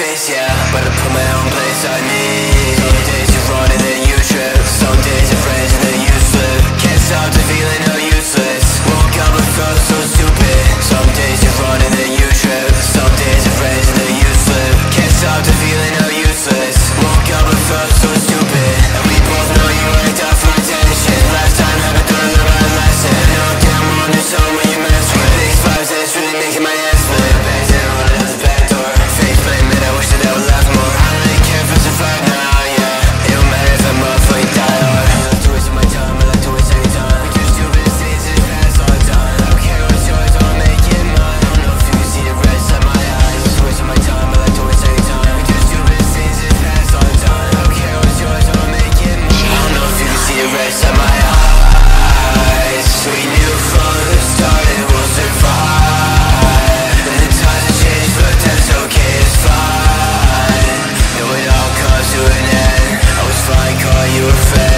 chase, yeah, but I put my own place on me. Some days you run and then you trip. Some days you're friends and then you slip. Can't stop the feeling how useless. Woke up and felt so stupid. Some days you run and then you trip. Some days you're friends and then you slip. Can't stop the feeling how useless. Woke up and felt so stupid. And we both know you ain't out for attention. Last time haven't done the right lesson. No damn on your soul when you mess with these vibes that's really making my ass flip. Back down, running out the back door. Face blame it, I wish that I would laugh more. I don't really care if I survive now, yeah. It don't matter if I'm up or you die hard. I like to waste my time, I like to waste any time. We do stupid things and pass all the time. I don't care what's yours, I'll make it mine. I don't know if you can see the rest of my eyes. Just wasting my time, I like to waste any time. We do stupid things and pass all the time. I don't care what's yours, I'll make it mine. I don't know if you can see the rest of my eyes. We knew from the start it will survive. And the times have changed, but that's okay, it's fine. Know it all comes to an end. I was fine, call you a friend.